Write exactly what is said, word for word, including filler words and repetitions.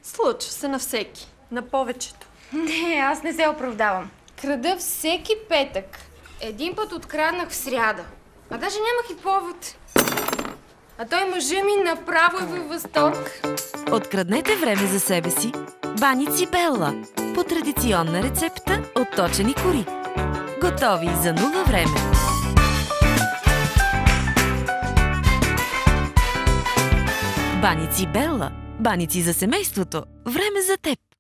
Случва се на всеки. На повечето. Не, аз не се оправдавам. Крада всеки петък. Един път откраднах в сряда. А даже нямах и повод. А той мъжа ми направо е във възторг. Откраднете време за себе си. Баници Белла. По традиционна рецепта от точени кори. Готови за нула време. Баници Белла. Баници за семейството. Време за теб.